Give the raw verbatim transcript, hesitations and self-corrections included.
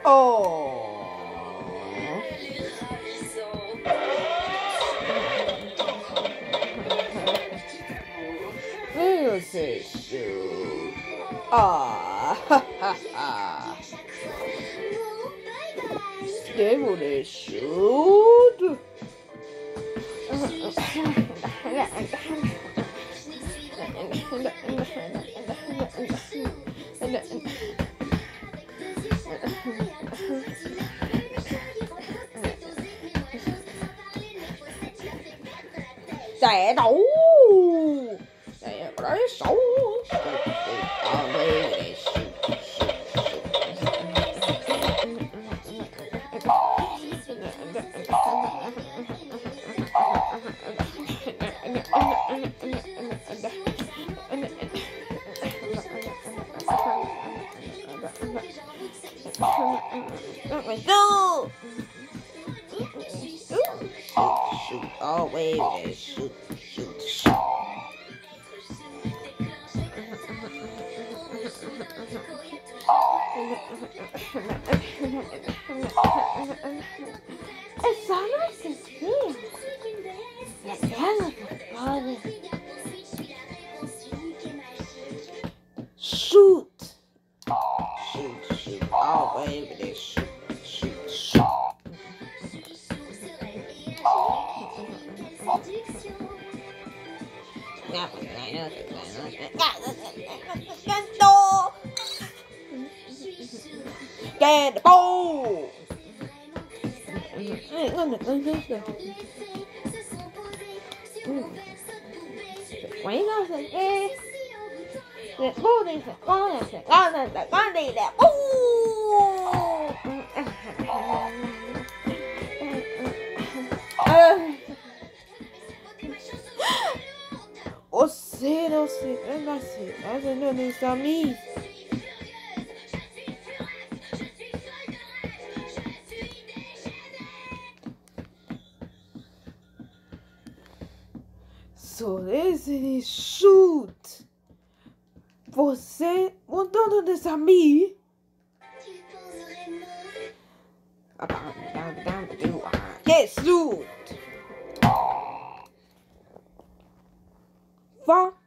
Oh. Você shoot. Ah, ha ha ha. Devil they shoot. Trẻ đấu. Trẻ đấy xấu. Go! Shoot, shoot, oh wait, wait, shoot, shoot, shoot. It's almost as real. Yes, yes, shoot. Shoot, shoot, oh wait, wait, shoot, shoot, shoot. Get the ball! Quấy nó sẽ nghe. Bố đi sẽ con này sẽ con này sẽ con đi nè. Você não se lembra se fazendo nisso a mim. So this is shoot. Você mudando dessa a mim. Yes, shoot. Va